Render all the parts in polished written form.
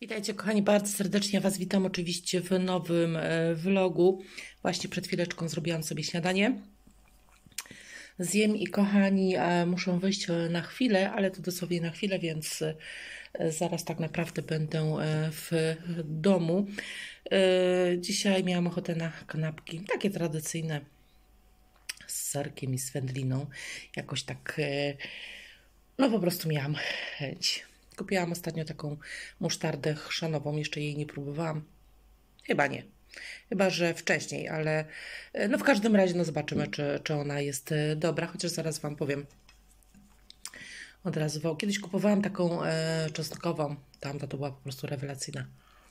Witajcie kochani, bardzo serdecznie Was witam oczywiście w nowym vlogu. Właśnie przed chwileczką zrobiłam sobie śniadanie. Zjem i kochani, muszę wyjść na chwilę, ale to dosłownie na chwilę, więc zaraz tak naprawdę będę w domu. Dzisiaj miałam ochotę na kanapki, takie tradycyjne, z serkiem i z wędliną. Jakoś tak, no po prostu miałam chęć. Kupiłam ostatnio taką musztardę chrzanową, jeszcze jej nie próbowałam. Chyba nie. Chyba że wcześniej, ale no w każdym razie no zobaczymy, czy ona jest dobra, chociaż zaraz Wam powiem. Od razu. Kiedyś kupowałam taką czosnkową, tamta to była po prostu rewelacyjna.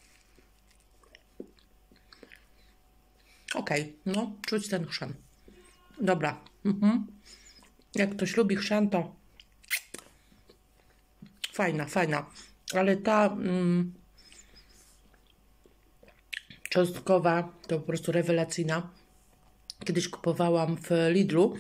Okej, no czuć ten chrzan. Dobra. Jak ktoś lubi chrzan, to fajna, fajna. Ale ta czosnkowa to po prostu rewelacyjna. Kiedyś kupowałam w Lidlu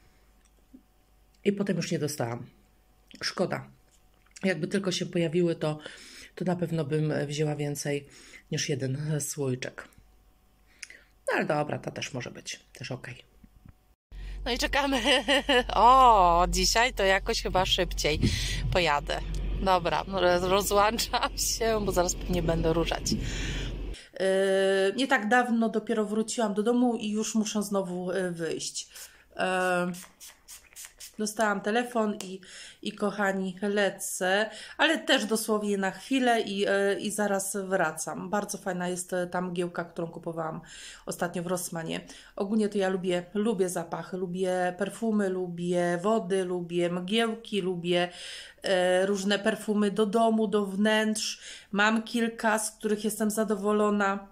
i potem już nie dostałam. Szkoda. Jakby tylko się pojawiły, to na pewno bym wzięła więcej niż jeden słoiczek. No ale dobra, to też może być. Też ok. No i czekamy. O, dzisiaj to jakoś chyba szybciej pojadę. Dobra, rozłączam się, bo zaraz pewnie będę ruszać. Nie tak dawno dopiero wróciłam do domu i już muszę znowu wyjść. Dostałam telefon i kochani, lecę, ale też dosłownie na chwilę i zaraz wracam. Bardzo fajna jest ta mgiełka, którą kupowałam ostatnio w Rossmanie. Ogólnie to ja lubię zapachy, lubię perfumy, lubię wody, lubię mgiełki, lubię różne perfumy do domu, do wnętrz. Mam kilka, z których jestem zadowolona.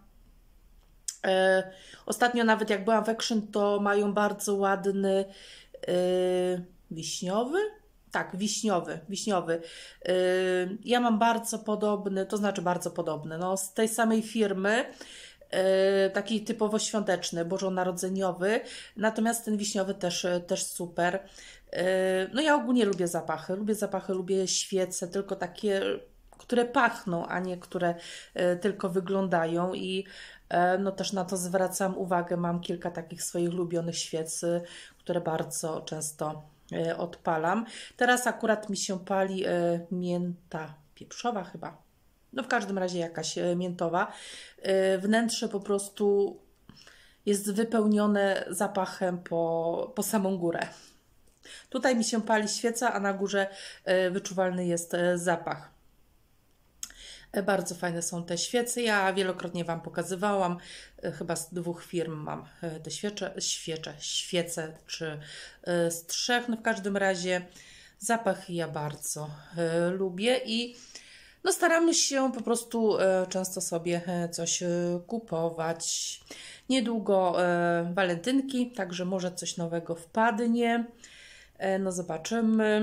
Ostatnio nawet jak byłam w Action, to mają bardzo ładny wiśniowy? Tak, wiśniowy. Ja mam bardzo podobny, to znaczy bardzo podobny, no z tej samej firmy, taki typowo świąteczny, bożonarodzeniowy, natomiast ten wiśniowy też super. No ja ogólnie lubię zapachy, lubię świece, tylko takie, które pachną, a nie które tylko wyglądają i no też na to zwracam uwagę. Mam kilka takich swoich ulubionych świec, które bardzo często odpalam. Teraz akurat mi się pali mięta pieprzowa chyba. No w każdym razie jakaś miętowa. Wnętrze po prostu jest wypełnione zapachem po samą górę. Tutaj mi się pali świeca, a na górze wyczuwalny jest zapach. Bardzo fajne są te świece. Ja wielokrotnie Wam pokazywałam. Chyba z 2 firm mam te świece, czy z 3. No w każdym razie zapach ja bardzo lubię i no staramy się po prostu często sobie coś kupować. Niedługo walentynki, także może coś nowego wpadnie. No zobaczymy.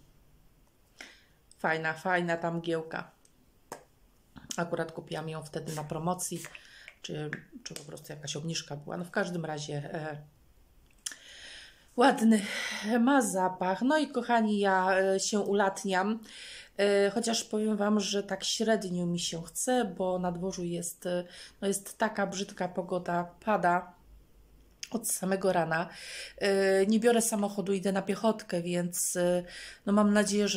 Fajna ta mgiełka. Akurat kupiłam ją wtedy na promocji, czy po prostu jakaś obniżka była. No w każdym razie ładny ma zapach. No i kochani, ja się ulatniam. Chociaż powiem Wam, że tak średnio mi się chce, bo na dworzu jest, no jest taka brzydka pogoda, pada od samego rana. Nie biorę samochodu, idę na piechotkę, więc no mam nadzieję,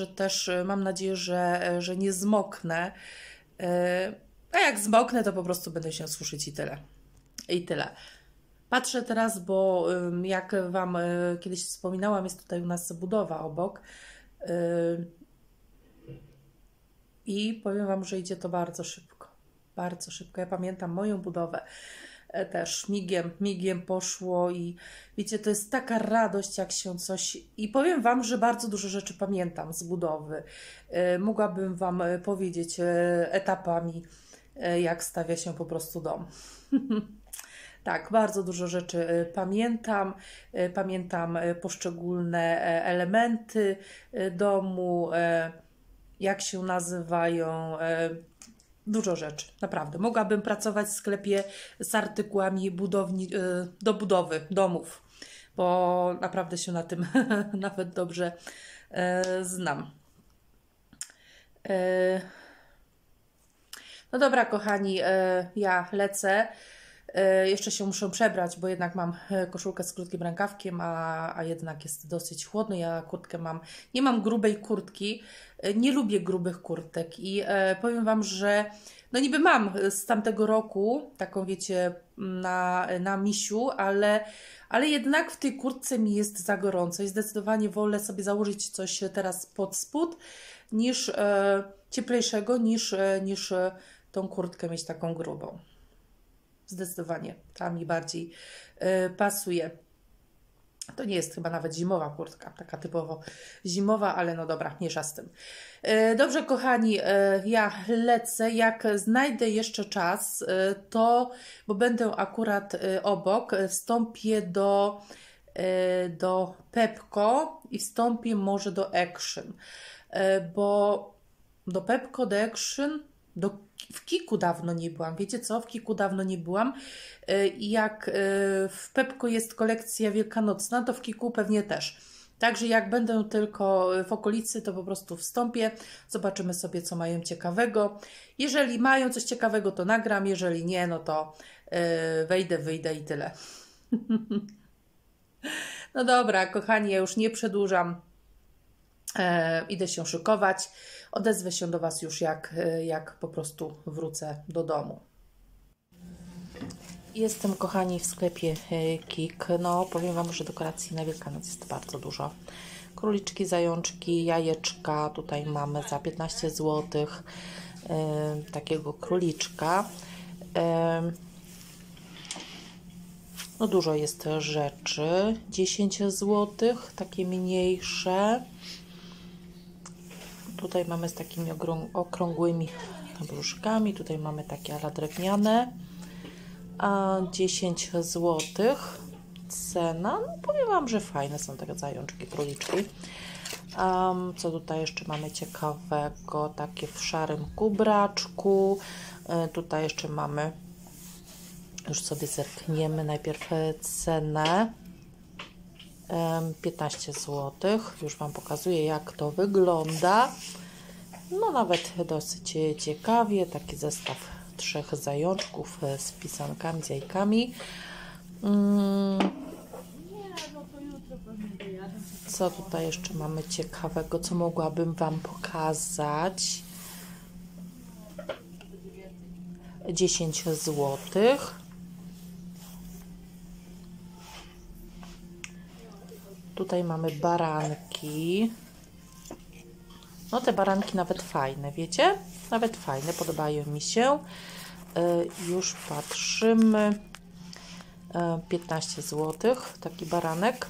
że nie zmoknę. A jak zmoknę, to po prostu będę się suszyć i tyle. Patrzę teraz, bo jak Wam kiedyś wspominałam, jest tutaj u nas budowa obok. I powiem Wam, że idzie to bardzo szybko. Bardzo szybko. Ja pamiętam moją budowę. Też migiem poszło i wiecie, to jest taka radość, jak się coś... I powiem Wam, że bardzo dużo rzeczy pamiętam z budowy. Mogłabym Wam powiedzieć etapami, jak stawia się po prostu dom. Tak, bardzo dużo rzeczy pamiętam. Pamiętam poszczególne elementy domu, jak się nazywają... Dużo rzeczy, naprawdę. Mogłabym pracować w sklepie z artykułami do budowy domów, bo naprawdę się na tym nawet dobrze znam. No dobra, kochani, ja lecę. Jeszcze się muszę przebrać, bo jednak mam koszulkę z krótkim rękawkiem, a jednak jest dosyć chłodno. Ja kurtkę mam, nie mam grubej kurtki, nie lubię grubych kurtek i powiem Wam, że no niby mam z tamtego roku, taką wiecie, na misiu, ale jednak w tej kurtce mi jest za gorąco i zdecydowanie wolę sobie założyć coś teraz pod spód, niż cieplejszego, niż tą kurtkę mieć taką grubą. Zdecydowanie, ta mi bardziej pasuje. To nie jest chyba nawet zimowa kurtka, taka typowo zimowa, ale no dobra, mniejsza z tym. Dobrze, kochani, ja lecę. Jak znajdę jeszcze czas, to, bo będę akurat obok, wstąpię do Pepco i wstąpię może do Action, bo do Pepco, do Action, w Kiku dawno nie byłam. Wiecie co? W Kiku dawno nie byłam. I jak w Pepco jest kolekcja wielkanocna, to w Kiku pewnie też. Także jak będę tylko w okolicy, to po prostu wstąpię. Zobaczymy sobie, co mają ciekawego. Jeżeli mają coś ciekawego, to nagram. Jeżeli nie, no to wejdę, wyjdę i tyle. No dobra, kochani, ja już nie przedłużam. Idę się szykować. Odezwę się do Was już jak po prostu wrócę do domu. Jestem, kochani, w sklepie KiK. No, powiem Wam, że dekoracji na Wielkanoc jest bardzo dużo. Króliczki, zajączki, jajeczka. Tutaj mamy za 15 zł takiego króliczka. No, dużo jest rzeczy. 10 zł, takie mniejsze. Tutaj mamy z takimi okrągłymi brzuszkami. Tutaj mamy takie ala drewniane. A 10 zł cena. No, powiem Wam, że fajne są te zajączki, króliczki. Co tutaj jeszcze mamy ciekawego? Takie w szarym kubraczku. Tutaj jeszcze mamy, już sobie zerkniemy najpierw cenę. 15 zł. Już Wam pokazuję, jak to wygląda. No nawet dosyć ciekawie. Taki zestaw 3 zajączków z pisankami, z jajkami. Co tutaj jeszcze mamy ciekawego, co mogłabym Wam pokazać? 10 zł. Tutaj mamy baranki. No te baranki nawet fajne, wiecie? Nawet fajne, podobają mi się. Już patrzymy. 15 zł, taki baranek.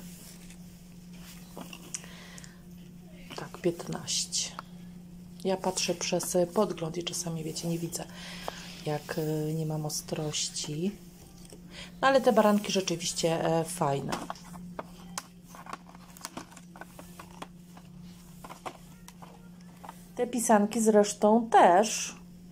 Tak, 15. Ja patrzę przez podgląd i czasami, wiecie, nie widzę, jak nie mam ostrości. No ale te baranki rzeczywiście fajne. Te pisanki zresztą też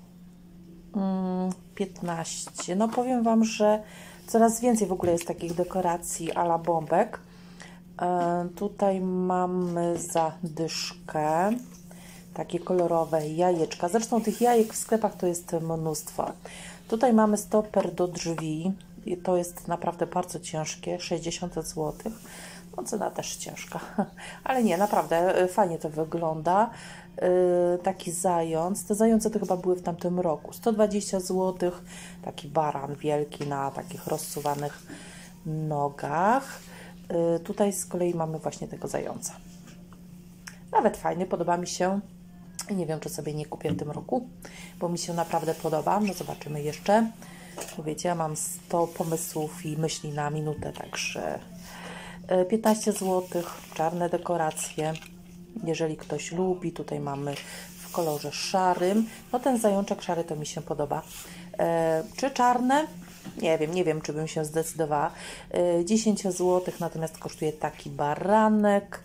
15. No powiem Wam, że coraz więcej w ogóle jest takich dekoracji a la bombek. Tutaj mamy zadyszkę. Takie kolorowe jajeczka. Zresztą tych jajek w sklepach to jest mnóstwo. Tutaj mamy stoper do drzwi. I to jest naprawdę bardzo ciężkie. 60 zł. No cena też ciężka. Ale nie, naprawdę fajnie to wygląda. Taki zając. Te zające to chyba były w tamtym roku. 120 zł. Taki baran wielki na takich rozsuwanych nogach. Tutaj z kolei mamy właśnie tego zająca. Nawet fajny, podoba mi się. Nie wiem, czy sobie nie kupię w tym roku, bo mi się naprawdę podoba. No zobaczymy jeszcze. Wiecie, ja mam 100 pomysłów i myśli na minutę, także 15 zł, czarne dekoracje. Jeżeli ktoś lubi, tutaj mamy w kolorze szarym. No ten zajączek szary to mi się podoba. Czy czarne? Nie wiem, czy bym się zdecydowała. 10 zł, natomiast kosztuje taki baranek.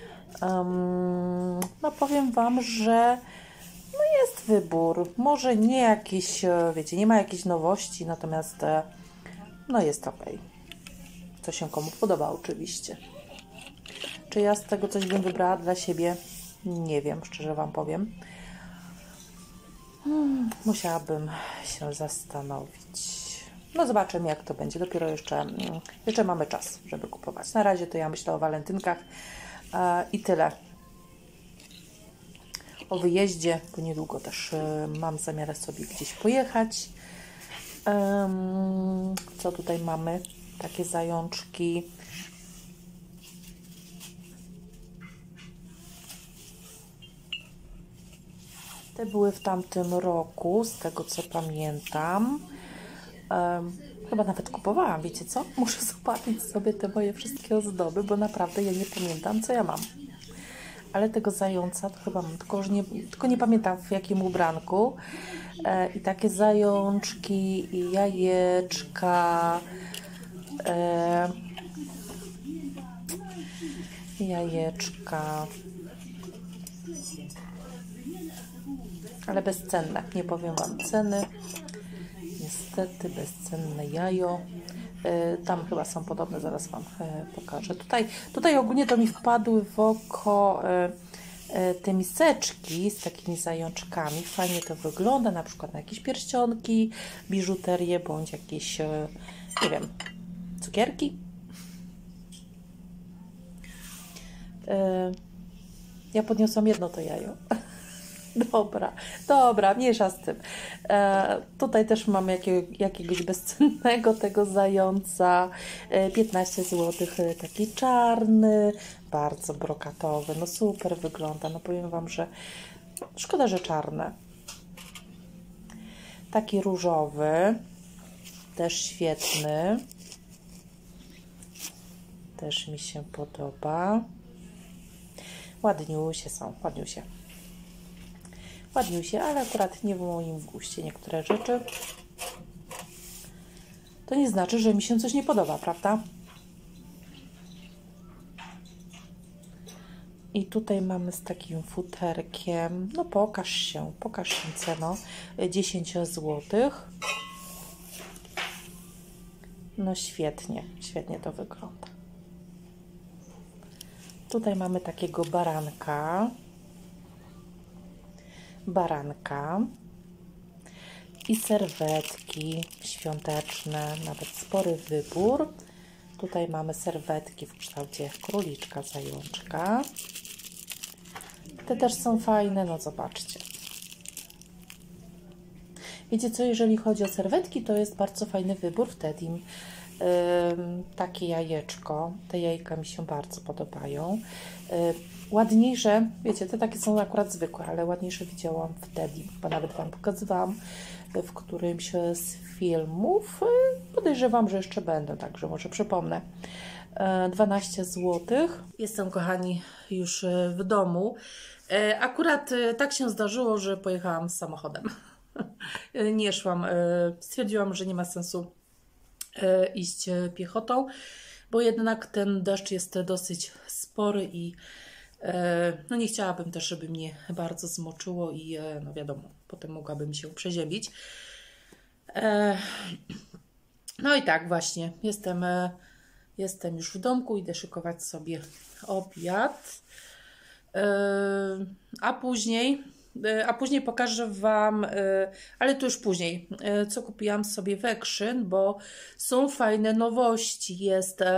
No powiem Wam, że no jest wybór. Może nie jakiś, wiecie, nie ma jakiejś nowości, natomiast no jest ok. Co się komu podoba oczywiście. Czy ja z tego coś bym wybrała dla siebie? Nie wiem, szczerze Wam powiem. Musiałabym się zastanowić. No zobaczymy, jak to będzie. Dopiero jeszcze mamy czas, żeby kupować. Na razie to ja myślę o walentynkach i tyle. O wyjeździe, bo niedługo też mam zamiar sobie gdzieś pojechać. Co tutaj mamy? Takie zajączki. Te były w tamtym roku, z tego co pamiętam. Chyba nawet kupowałam, wiecie co? Muszę zobaczyć sobie te moje wszystkie ozdoby, bo naprawdę ja nie pamiętam, co ja mam. Ale tego zająca to chyba mam, tylko nie pamiętam w jakim ubranku. I takie zajączki, i jajeczka. Ale bezcenne, nie powiem Wam ceny. Niestety bezcenne jajo. Tam chyba są podobne, zaraz Wam pokażę. Tutaj ogólnie to mi wpadły w oko te miseczki z takimi zajączkami. Fajnie to wygląda, na przykład na jakieś pierścionki, biżuterię, bądź jakieś, nie wiem, cukierki. Ja podniosłam jedno to jajo. Dobra, mniejsza z tym. Tutaj też mam jakiegoś bezcennego tego zająca. 15 zł, taki czarny, bardzo brokatowy. No super wygląda. No powiem Wam, że szkoda, że czarne. Taki różowy, też świetny. Też mi się podoba. Ładniusie są, ładniusie. Ładniusie, ale akurat nie w moim guście niektóre rzeczy. To nie znaczy, że mi się coś nie podoba, prawda? I tutaj mamy z takim futerkiem. No pokaż się ceno. 10 zł. No świetnie to wygląda. Tutaj mamy takiego baranka i serwetki świąteczne, nawet spory wybór. Tutaj mamy serwetki w kształcie króliczka, zajączka. Te też są fajne, no zobaczcie. Wiecie co, jeżeli chodzi o serwetki, to jest bardzo fajny wybór w Tedim. Takie jajeczko, te jajka mi się bardzo podobają. Ładniejsze, wiecie, te takie są akurat zwykłe, ale ładniejsze widziałam w Tedim, bo nawet Wam pokazywałam w którymś z filmów. Podejrzewam, że jeszcze będę, także może przypomnę. 12 zł. Jestem, kochani, już w domu. Akurat tak się zdarzyło, że pojechałam samochodem. Nie szłam, stwierdziłam, że nie ma sensu iść piechotą, bo jednak ten deszcz jest dosyć spory i no nie chciałabym też, żeby mnie bardzo zmoczyło i no wiadomo, potem mogłabym się przeziębić. No i tak właśnie, jestem już w domku, idę szykować sobie obiad, a później pokażę Wam, ale to już później, co kupiłam sobie w Action, bo są fajne nowości.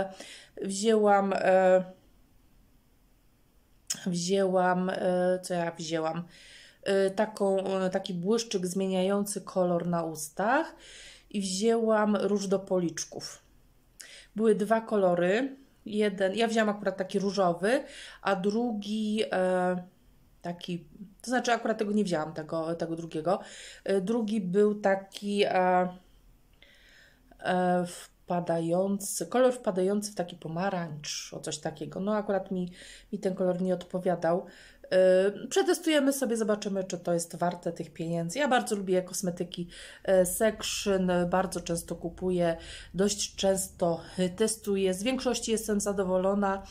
Co ja wzięłam? Taki błyszczyk zmieniający kolor na ustach i wzięłam róż do policzków. Były dwa kolory. Ja wzięłam akurat taki różowy, a drugi taki, to znaczy akurat tego nie wzięłam, tego drugiego. Drugi był taki kolor wpadający w taki pomarańcz, o coś takiego. No akurat mi ten kolor nie odpowiadał. Przetestujemy sobie, zobaczymy, czy to jest warte tych pieniędzy. Ja bardzo lubię kosmetyki z Action, bardzo często kupuję, dość często testuję. Z większości jestem zadowolona.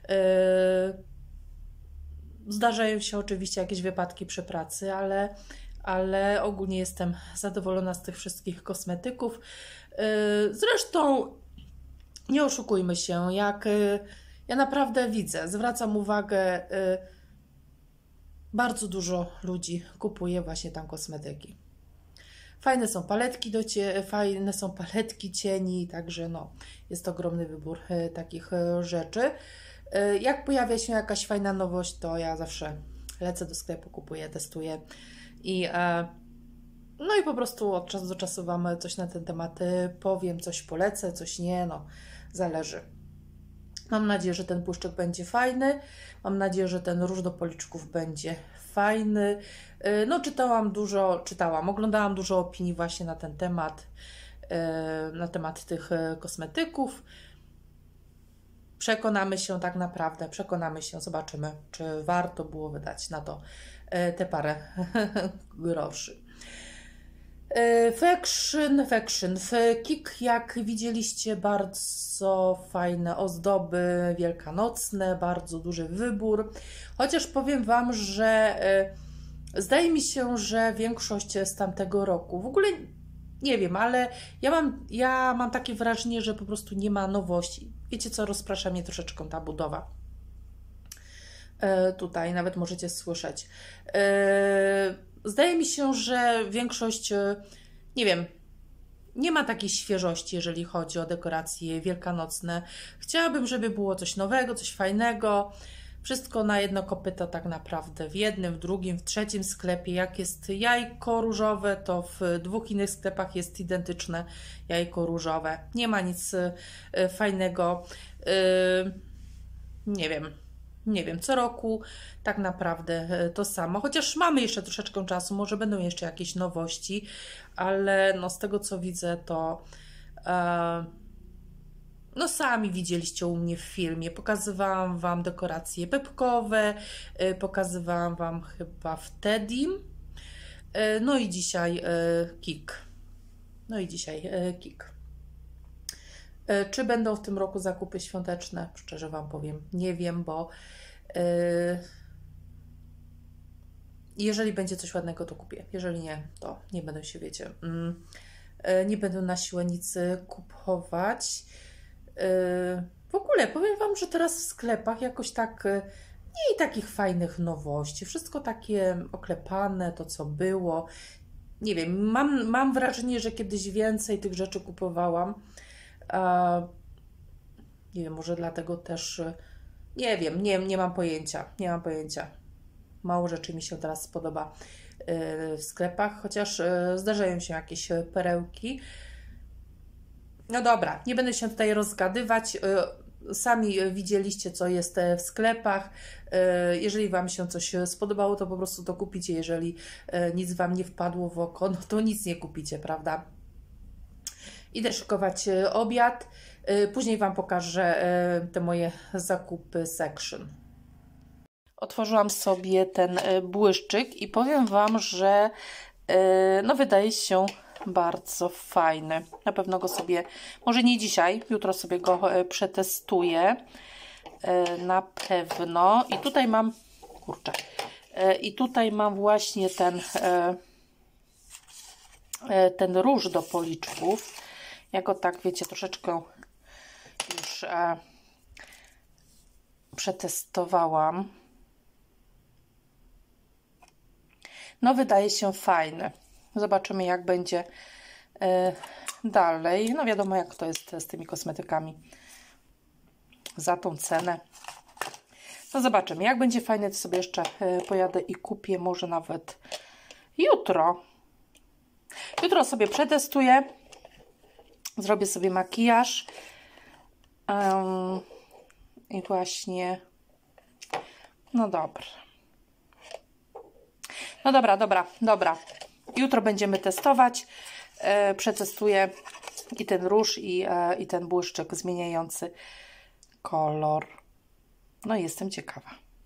Zdarzają się oczywiście jakieś wypadki przy pracy, ale ogólnie jestem zadowolona z tych wszystkich kosmetyków. Zresztą nie oszukujmy się, jak ja naprawdę widzę, zwracam uwagę Bardzo dużo ludzi kupuje właśnie tam kosmetyki. Fajne są paletki fajne są paletki cieni, także no, jest ogromny wybór takich rzeczy. Jak pojawia się jakaś fajna nowość, to ja zawsze lecę do sklepu, kupuję, testuję i no i po prostu od czasu do czasu Wam coś na ten temat powiem, coś polecę, coś nie, no zależy. Mam nadzieję, że ten błyszczyk będzie fajny. Mam nadzieję, że ten róż do policzków będzie fajny. No oglądałam dużo opinii właśnie na temat tych kosmetyków. Przekonamy się tak naprawdę, zobaczymy, czy warto było wydać na to te parę groszy. Faction. W Kik, jak widzieliście, bardzo fajne ozdoby wielkanocne, bardzo duży wybór. Chociaż powiem Wam, że zdaje mi się, że większość z tamtego roku, w ogóle nie wiem, ale ja mam takie wrażenie, że po prostu nie ma nowości. Wiecie co, rozprasza mnie troszeczkę ta budowa. Tutaj nawet możecie słyszeć. Zdaje mi się, że większość, nie wiem, nie ma takiej świeżości, jeżeli chodzi o dekoracje wielkanocne. Chciałabym, żeby było coś nowego, coś fajnego. Wszystko na jedno kopyto tak naprawdę. W jednym, w drugim, w trzecim sklepie. Jak jest jajko różowe, to w dwóch innych sklepach jest identyczne jajko różowe. Nie ma nic fajnego. Nie wiem, co roku tak naprawdę to samo, chociaż mamy jeszcze troszeczkę czasu, może będą jeszcze jakieś nowości, ale no z tego co widzę, to no sami widzieliście u mnie w filmie, pokazywałam Wam dekoracje pepkowe, pokazywałam Wam chyba w Tedim, no i dzisiaj Kik. Czy będą w tym roku zakupy świąteczne? Szczerze Wam powiem, nie wiem, bo jeżeli będzie coś ładnego, to kupię. Jeżeli nie, to nie będę się, wiecie, nie będę na siłę nic kupować. W ogóle powiem Wam, że teraz w sklepach jakoś tak nie i takich fajnych nowości. Wszystko takie oklepane, to co było. Nie wiem, mam wrażenie, że kiedyś więcej tych rzeczy kupowałam. Nie wiem, może dlatego też, nie wiem, nie mam pojęcia, Mało rzeczy mi się teraz spodoba w sklepach, chociaż zdarzają się jakieś perełki. No dobra, nie będę się tutaj rozgadywać. Sami widzieliście, co jest w sklepach. Jeżeli Wam się coś spodobało, to po prostu to kupicie. Jeżeli nic Wam nie wpadło w oko, no to nic nie kupicie, prawda? Idę szykować obiad. Później Wam pokażę te moje zakupy section. Otworzyłam sobie ten błyszczyk i powiem Wam, że no wydaje się bardzo fajny. Na pewno go sobie, może nie dzisiaj, jutro sobie go przetestuję. Na pewno. I tutaj mam, kurczę, i tutaj mam właśnie ten róż do policzków. Ja go tak, wiecie, troszeczkę już przetestowałam. No, wydaje się fajny. Zobaczymy, jak będzie dalej. No, wiadomo, jak to jest z tymi kosmetykami. Za tą cenę. No, zobaczymy. Jak będzie fajny, to sobie jeszcze pojadę i kupię. Może nawet jutro. Jutro sobie przetestuję. Zrobię sobie makijaż. I właśnie... No dobra. No dobra. Jutro będziemy testować. Przetestuję i ten róż, i ten błyszczyk zmieniający kolor. No i jestem ciekawa.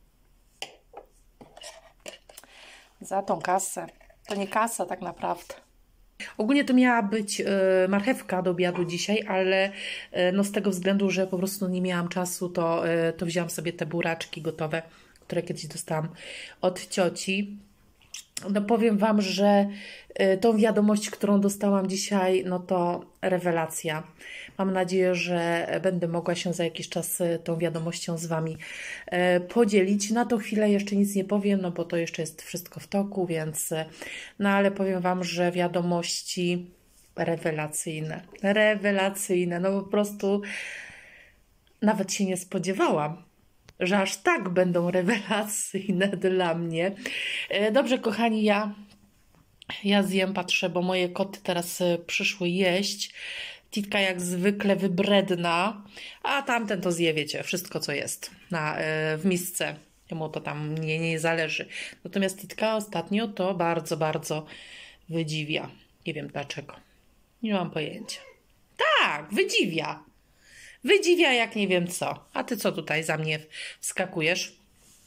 Za tą kasę. To nie kasa tak naprawdę. Ogólnie to miała być marchewka do obiadu dzisiaj, ale no z tego względu, że po prostu nie miałam czasu, to wzięłam sobie te buraczki gotowe, które kiedyś dostałam od cioci. No powiem Wam, że tą wiadomość, którą dostałam dzisiaj, no to rewelacja. Mam nadzieję, że będę mogła się za jakiś czas tą wiadomością z Wami podzielić. Na tą chwilę jeszcze nic nie powiem, no bo to jeszcze jest wszystko w toku, więc no ale powiem Wam, że wiadomości rewelacyjne, rewelacyjne, no po prostu nawet się nie spodziewałam, że aż tak będą rewelacyjne dla mnie. Dobrze, kochani, ja zjem, patrzę, bo moje koty teraz przyszły jeść. Titka jak zwykle wybredna, a tamten to zje, wiecie, wszystko co jest w misce. Jemu to tam nie zależy. Natomiast Titka ostatnio to bardzo, bardzo wydziwia. Nie wiem dlaczego. Nie mam pojęcia. Tak, wydziwia. Wydziwia jak nie wiem co. A ty co tutaj za mnie wskakujesz?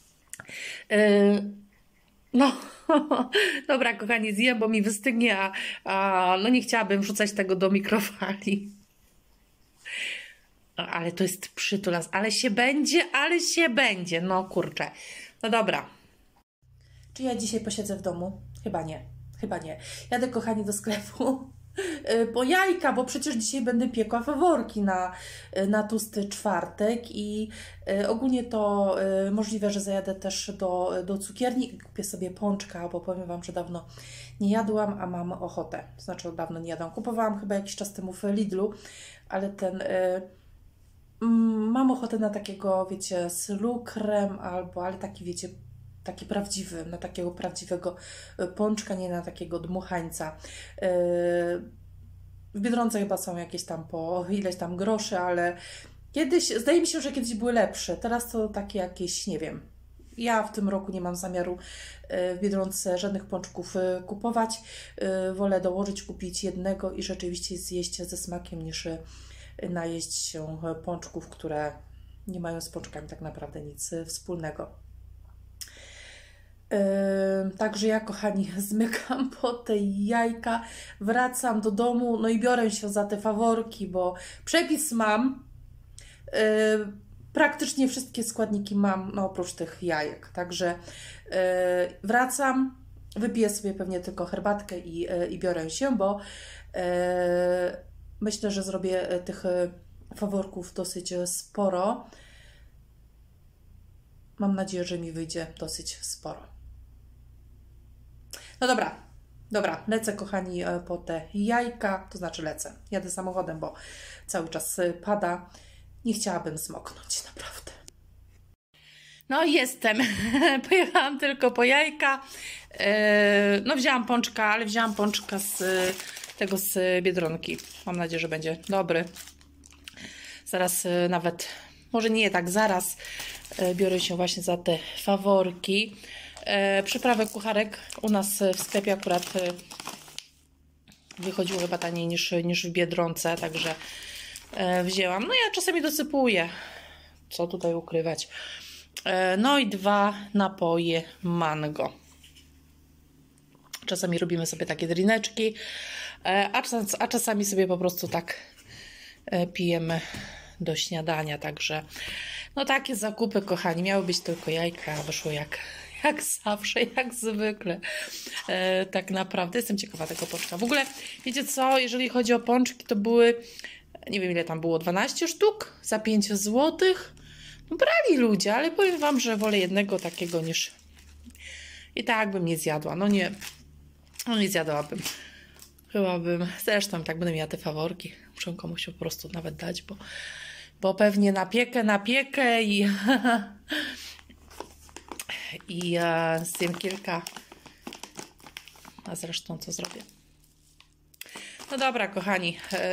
No, dobra, kochani, zjem, bo mi wystygnie, a no nie chciałabym wrzucać tego do mikrofali. Ale to jest przytulas, ale się będzie. No kurczę. No dobra. Czy ja dzisiaj posiedzę w domu? Chyba nie. Chyba nie. Jadę, kochani, do sklepu po jajka, bo przecież dzisiaj będę piekła faworki na tłusty czwartek i ogólnie to możliwe, że zajadę też do cukierni i kupię sobie pączka, bo powiem Wam, że dawno nie jadłam, a mam ochotę. To znaczy, dawno nie jadłam. Kupowałam chyba jakiś czas temu w Lidlu, ale mam ochotę na takiego, wiecie, z lukrem ale taki, wiecie, taki prawdziwy, na takiego prawdziwego pączka, nie na takiego dmuchańca. W Biedronce chyba są jakieś tam po ileś tam groszy, ale kiedyś, zdaje mi się, że kiedyś były lepsze. Teraz to takie jakieś, nie wiem. Ja w tym roku nie mam zamiaru w Biedronce żadnych pączków kupować. Wolę dołożyć, kupić jednego i rzeczywiście zjeść ze smakiem, niż najeść się pączków, które nie mają z pączkami tak naprawdę nic wspólnego. Także ja, kochani, zmykam po te jajka, wracam do domu, no i biorę się za te faworki, bo przepis mam, praktycznie wszystkie składniki mam, no oprócz tych jajek, także wracam, wypiję sobie pewnie tylko herbatkę i biorę się, bo myślę, że zrobię tych faworków dosyć sporo. Mam nadzieję, że mi wyjdzie dosyć sporo. No dobra, lecę, kochani, po te jajka, to znaczy lecę, jadę samochodem, bo cały czas pada. Nie chciałabym zmoknąć, naprawdę. No jestem, pojechałam tylko po jajka, no wzięłam pączka, ale wzięłam pączka z Biedronki. Mam nadzieję, że będzie dobry. Zaraz nawet, może nie tak zaraz, biorę się właśnie za te faworki. Przyprawy kucharek u nas w sklepie akurat wychodziło chyba taniej niż w Biedronce, także wzięłam. No ja czasami dosypuję, co tutaj ukrywać. No i 2 napoje mango. Czasami robimy sobie takie drineczki, a czasami sobie po prostu tak pijemy do śniadania, także no takie zakupy, kochani. Miały być tylko jajka, a wyszło jak zawsze, jak zwykle. Tak naprawdę jestem ciekawa tego pączka. W ogóle, wiecie co, jeżeli chodzi o pączki, to były, nie wiem ile tam było, 12 sztuk za 5 zł. No, brali ludzie, ale powiem Wam, że wolę jednego takiego niż... I tak bym nie zjadła. No nie zjadłabym. Chyba bym... Zresztą tak będę miała te faworki. Muszę komuś po prostu nawet dać, bo pewnie napiekę i zjem kilka. A zresztą co zrobię? No dobra, kochani.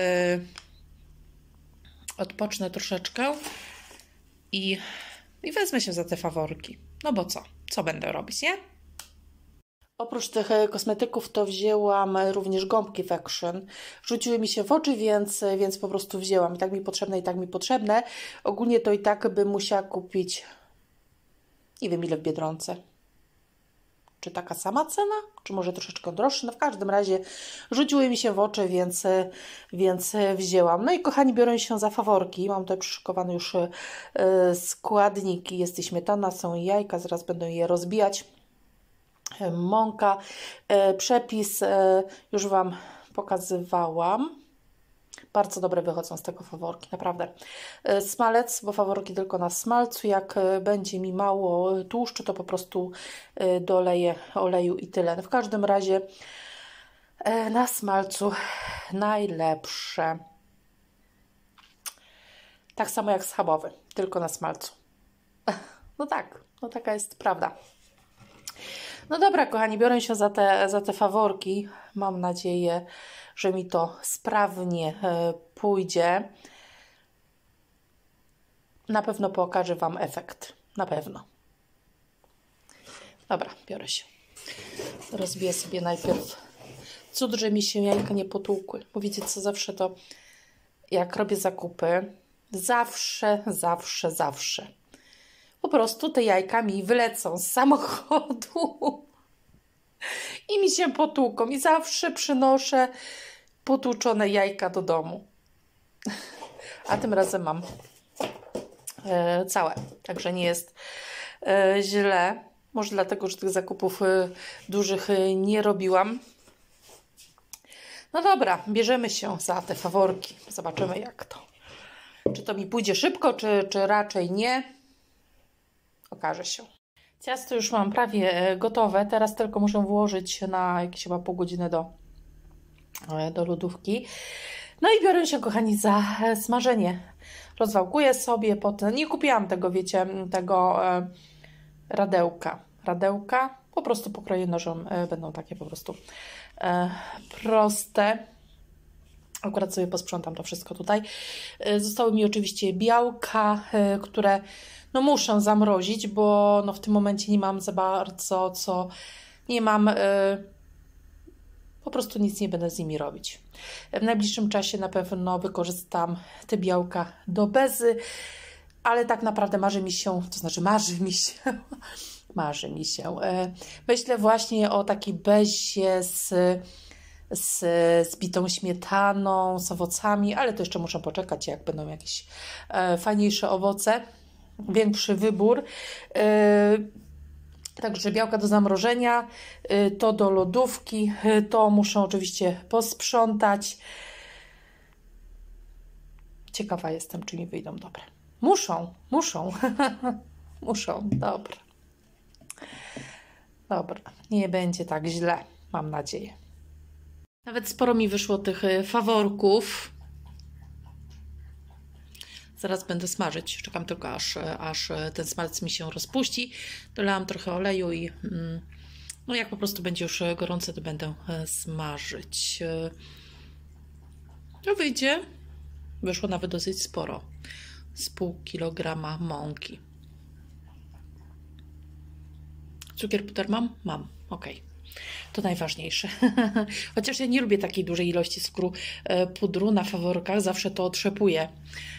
Odpocznę troszeczkę i wezmę się za te faworki. No bo co? Co będę robić, nie? Oprócz tych kosmetyków to wzięłam również gąbki w Action. Rzuciły mi się w oczy, więc po prostu wzięłam. I tak mi potrzebne. Ogólnie to i tak bym musiała kupić, nie wiem ile w Biedronce. Czy taka sama cena? Czy może troszeczkę droższa? No w każdym razie rzuciły mi się w oczy, więc wzięłam. No i kochani, biorę się za faworki. Mam tutaj przyszykowane już składniki. Jest i śmietana, są i jajka. Zaraz będę je rozbijać. mąka. Przepis już Wam pokazywałam. Bardzo dobre wychodzą z tego faworki, naprawdę. Smalec, bo faworki tylko na smalcu. Jak będzie mi mało tłuszczu, to po prostu doleję oleju i tyle. W każdym razie na smalcu najlepsze. Tak samo jak schabowy, tylko na smalcu. No tak, no taka jest prawda. No dobra, kochani, biorę się za te faworki. Mam nadzieję, że mi to sprawnie pójdzie. Na pewno pokażę Wam efekt. Na pewno. Dobra, biorę się. Rozbiję sobie najpierw. Cud, że mi się jajka nie potłukły. Bo wiecie co, zawsze to, jak robię zakupy, zawsze po prostu te jajka mi wylecą z samochodu i mi się potłuką. I zawsze przynoszę potłuczone jajka do domu. A tym razem mam całe. Także nie jest źle. Może dlatego, że tych zakupów dużych nie robiłam. No dobra, bierzemy się za te faworki. Zobaczymy jak to. Czy to mi pójdzie szybko, czy raczej nie. Okaże się. Ciasto już mam prawie gotowe. Teraz tylko muszę włożyć na jakieś chyba pół godziny do lodówki. No i biorę się, kochani, za smażenie. Rozwałkuję sobie potem. Nie kupiłam tego, wiecie, tego radełka. Po prostu pokroję nożem. Będą takie po prostu proste. Akurat sobie posprzątam to wszystko tutaj. Zostały mi oczywiście białka, które no muszę zamrozić, bo no w tym momencie nie mam za bardzo co, nie mam, po prostu nic nie będę z nimi robić. W najbliższym czasie na pewno wykorzystam te białka do bezy, ale tak naprawdę marzy mi się, myślę właśnie o takiej bezie z bitą śmietaną, z owocami, ale to jeszcze muszę poczekać, jak będą jakieś fajniejsze owoce, większy wybór. Także białka do zamrożenia, to do lodówki, to muszę oczywiście posprzątać. Ciekawa jestem, czy mi wyjdą dobre. Muszą. Muszą, dobra. Dobra, nie będzie tak źle, mam nadzieję. Nawet sporo mi wyszło tych faworków. Zaraz będę smażyć. Czekam tylko, aż ten smalec mi się rozpuści. Dolałam trochę oleju i no jak po prostu będzie już gorące, to będę smażyć. To wyjdzie. Wyszło nawet dosyć sporo. Z pół kilograma mąki. Cukier, puder mam? Mam. Ok. To najważniejsze. Chociaż ja nie lubię takiej dużej ilości cukru pudru na faworkach. Zawsze to otrzepuję.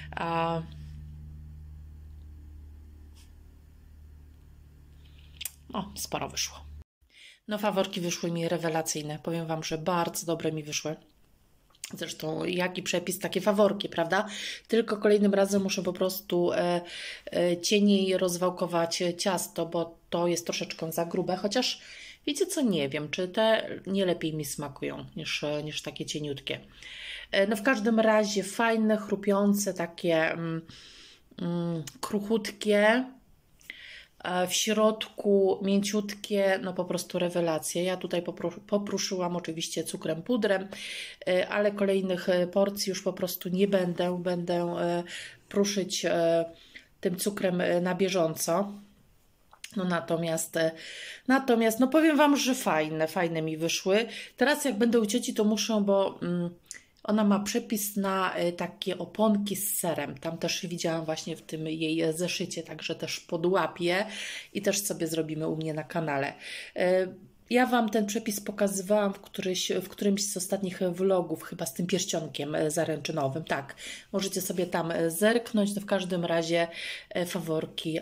O, sporo wyszło. No, faworki wyszły mi rewelacyjne. Powiem Wam, że bardzo dobre mi wyszły. Zresztą jaki przepis, takie faworki, prawda? Tylko kolejnym razem muszę po prostu cieniej rozwałkować ciasto, bo to jest troszeczkę za grube. Chociaż wiecie co, nie wiem, czy te nie lepiej mi smakują niż takie cieniutkie. No w każdym razie fajne, chrupiące, takie kruchutkie. W środku mięciutkie, no po prostu rewelacja. Ja tutaj popruszyłam oczywiście cukrem, pudrem, ale kolejnych porcji już po prostu nie będę. Będę pruszyć tym cukrem na bieżąco. No natomiast no powiem Wam, że fajne mi wyszły. Teraz jak będę u cioci, to muszę, bo ona ma przepis na takie oponki z serem. Tam też widziałam właśnie w tym jej zeszycie, także też podłapię i też sobie zrobimy u mnie na kanale. Ja Wam ten przepis pokazywałam w którymś z ostatnich vlogów, chyba z tym pierścionkiem zaręczynowym. Tak, możecie sobie tam zerknąć. No w każdym razie faworki,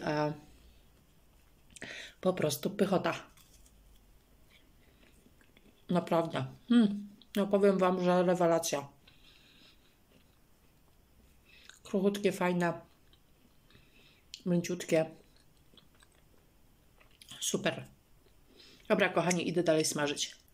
po prostu pychota. Naprawdę. No powiem Wam, że rewelacja. Kruchutkie, fajne, mięciutkie. Super. Dobra, kochani, idę dalej smażyć.